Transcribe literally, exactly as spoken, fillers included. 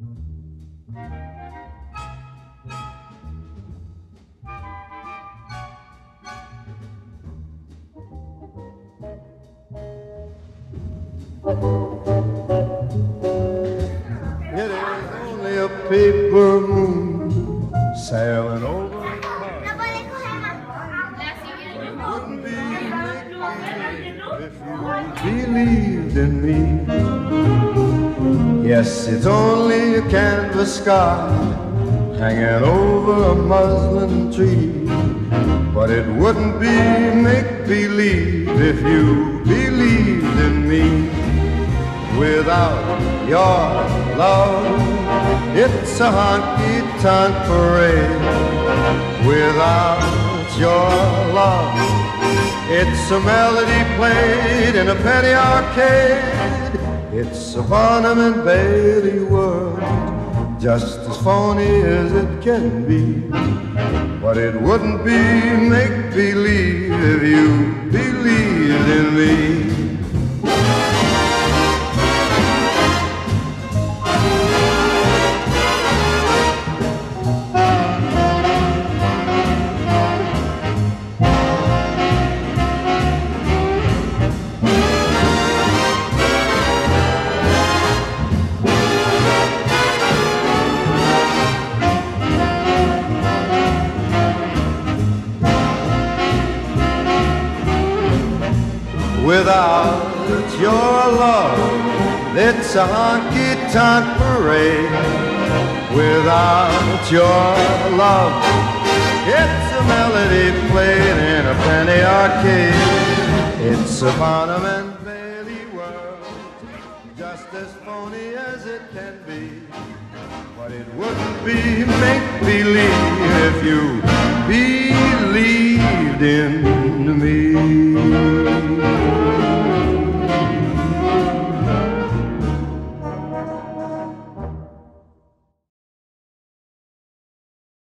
It is only a paper moon sailing over the park. It wouldn't be make-believe if you believed in me. Yes, it's only a canvas sky hanging over a muslin tree. But it wouldn't be make-believe if you believed in me. Without your love, it's a honky-tonk parade. Without your love, it's a melody played in a penny arcade. It's a Barnum and Bailey world, just as phony as it can be. But it wouldn't be make-believe if you believed in me. Without your love, it's a honky-tonk parade. Without your love, it's a melody played in a penny arcade. It's a Barnum and Bailey world, just as phony as it can be. But it wouldn't be make-believe if you believed in me.